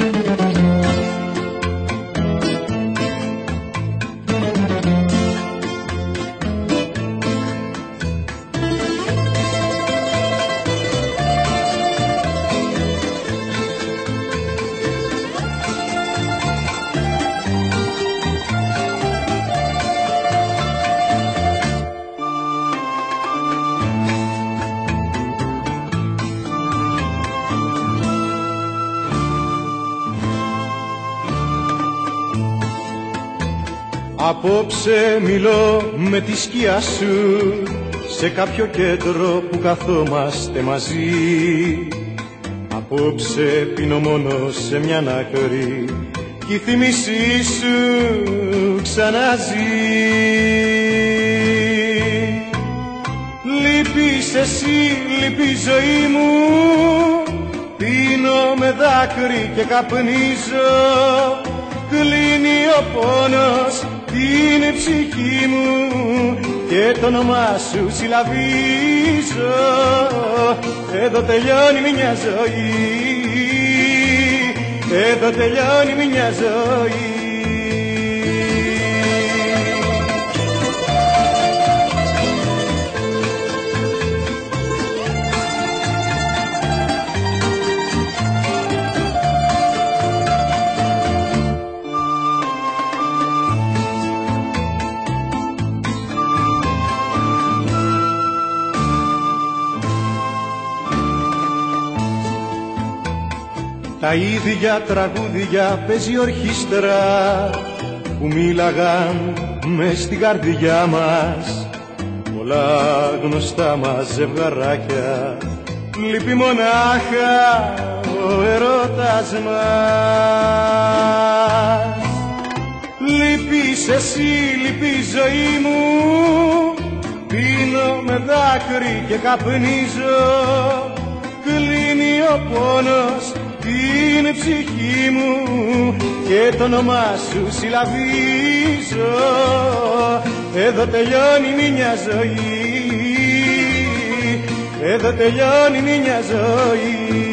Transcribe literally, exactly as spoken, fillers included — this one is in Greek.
Απόψε μιλώ με τη σκιά σου σε κάποιο κέντρο που καθόμαστε μαζί. Απόψε πίνω μόνο σε μια άκρη κι η θύμησή σου ξαναζεί. Λείπεις εσύ, λείπει η ζωή μου, πίνω με δάκρυ και καπνίζω. Κλείνει ο πόνος την ψυχή μου και το όνομά σου συλλαβίζω. Εδώ τελειώνει μια ζωή, εδώ τελειώνει μια ζωή. Τα ίδια τραγούδια παίζει ορχήστρα που μίλαγαν μες στην καρδιά μας. Πολλά γνωστά μας ζευγαράκια, λείπει μονάχα ο ερώτας μας. Λείπεις εσύ, λείπει η ζωή μου, πίνω με δάκρυ και καπνίζω. Κλείνει ο πόνος την ψυχή μου και το όνομά σου συλλαβίζω. Εδώ τελειώνει μια ζωή, εδώ τελειώνει μια ζωή.